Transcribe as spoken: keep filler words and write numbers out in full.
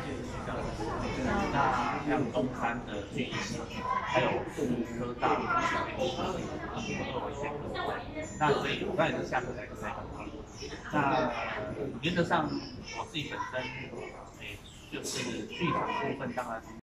界的学校的部分，那还有中山的剧艺系，还有数科大的小学系，我都有一些课程。那所以我当然是下课才才很忙。那原则上我自己本身，诶，就是剧场部分当然。